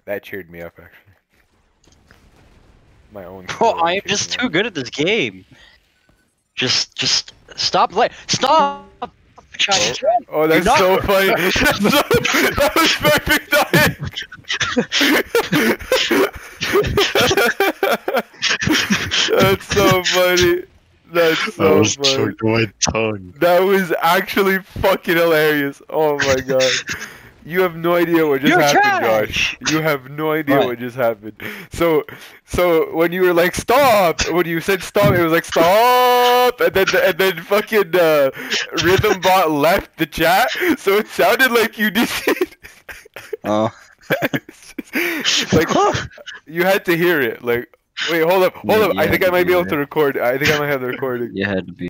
That cheered me up, actually. My own. Bro, I am just too good at this game. Just stop. Stop. Oh, that's so funny. That was perfect timing. That's so funny. That's so I was funny. choking my tongue. That was actually fucking hilarious. Oh my god. You have no idea what just happened, Josh. You have no idea what just happened. So when you were like stop, when you said stop, it was like stop, and then fucking Rhythm Bot left the chat, so it sounded like you did. Oh. Like you had to hear it. Like wait, hold up. I think I might be able to record. I think I might have the recording. You had to be.